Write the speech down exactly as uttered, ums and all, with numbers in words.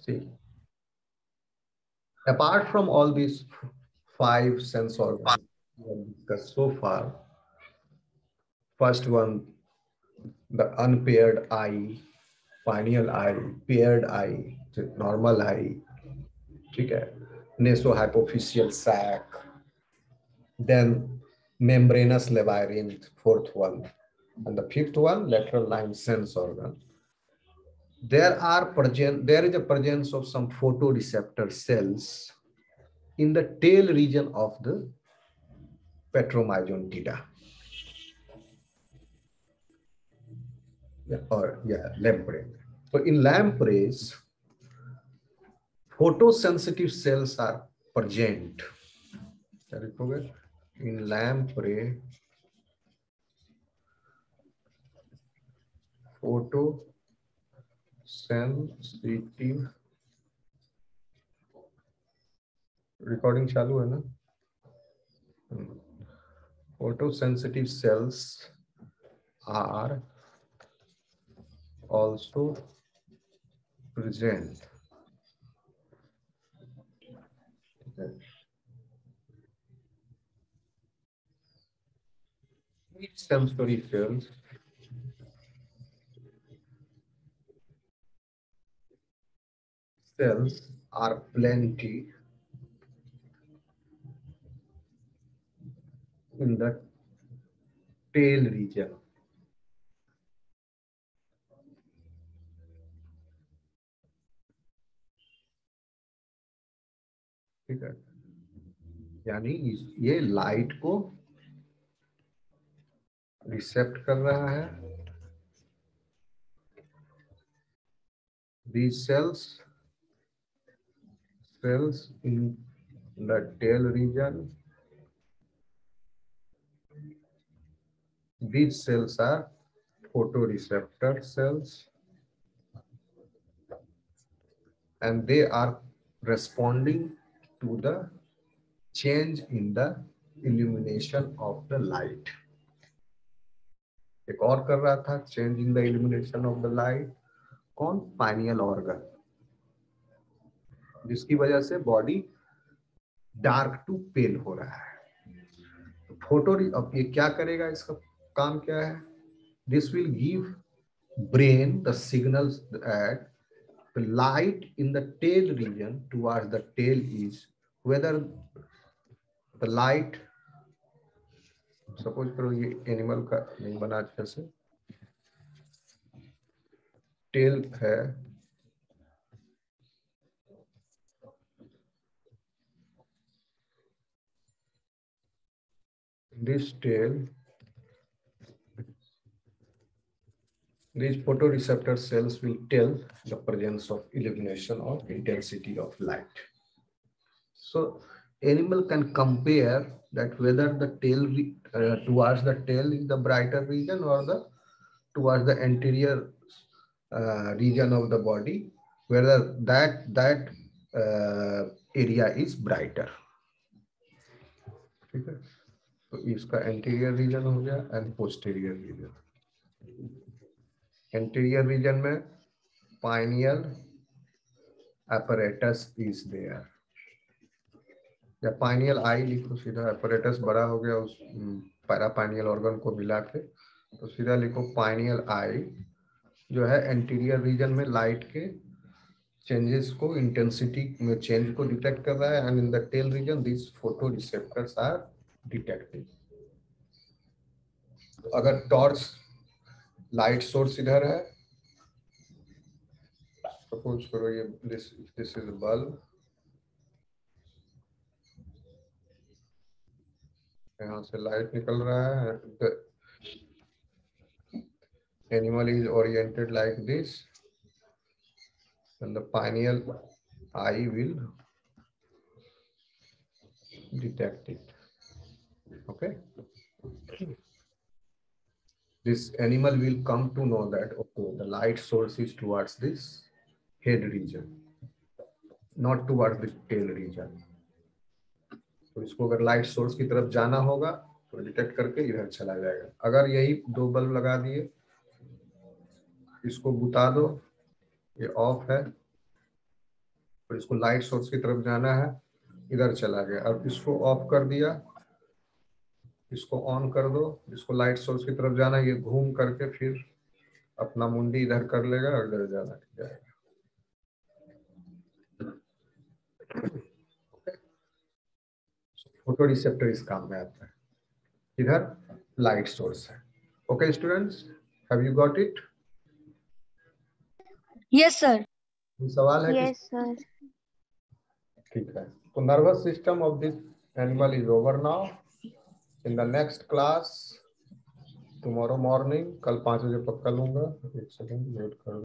See, apart from all these five sense organs we have discussed so far, first one, the unpaired eye, pineal eye, paired eye, normal eye, ठीक है, nasohypophyseal sac, then membranous labyrinth, fourth one, and the fifth one, lateral line sense organ. There are present, there is a presence of some photoreceptor cells in the tail region of the Petromyzontida. Yeah, or yeah, lamprey. So in lampreys, photosensitive cells are present. In lamprey, photosensitive recording चालू है ना? Photosensitive cells are also present. Okay. Sensory cells cells are plenty in the tail region. ठीक है, यानी ये light को रिसेप्ट कर रहा है. These cells cells in the tail region, these cells are photoreceptor cells, and they are responding to the change in the illumination of the light. एक और कर रहा था change in the illumination of the light, कौन? Pineal organ, जिसकी वजह से body dark to पेल हो रहा है. फोटो, अब ये क्या करेगा, इसका काम क्या है? This will give brain the signals that the light in the tail region towards the tail is, whether the light, suppose करो ये एनिमल का नहीं बना अच्छे से, टेल है, this tail, these photoreceptor cells will tell the presence of illumination or intensity of light. So animal can compare that whether the tail uh, towards the tail is the brighter region or the towards the anterior uh, region of the body, whether that that uh, area is brighter. ठीक है, तो इसका anterior region हो गया and posterior region. Anterior region में pineal apparatus is there. या pineal eye लिखो सीधा, apparatus बड़ा हो गया उस पैरापाइनियल ऑर्गन को मिला के, तो सीधा लिखो पाइनियल आई, जो है एंटीरियर रीजन में लाइट के चेंजेस को, इंटेंसिटी में चेंज को डिटेक्ट कर रहा है, and in the tail region this photoreceptors are detecting. अगर टॉर्च लाइट सोर्स इधर है, सपोज करो ये दिस दिस इज बल्ब, यहाँ से लाइट निकल रहा है, the animal is oriented like this, and the pineal eye will detect it. Okay, this animal will come to know that okay, the light source is towards this head region, not towards the tail region. तो इसको अगर light source की तरफ जाना होगा तो detect करके इधर चला जाएगा. अगर यही दो बल्ब लगा दिए, इसको बुता दो, ये ऑफ है, और इसको लाइट सोर्स की तरफ जाना है, इधर चला गया। अब इसको ऑफ कर दिया, इसको ऑन कर दो, इसको लाइट सोर्स की तरफ जाना, ये घूम करके फिर अपना मुंडी इधर कर लेगा और इधर जाना जाएगा। फोटो रिसेप्टर इस काम में आता है, इधर लाइट सोर्स है। Okay students, have you got it? Yes sir. सवाल है? Yes sir. ठीक है, तो nervous system of this animal is over now. In the next class tomorrow morning, कल पाँच बजे पक्का लूंगा। एक सेकंड वेट कर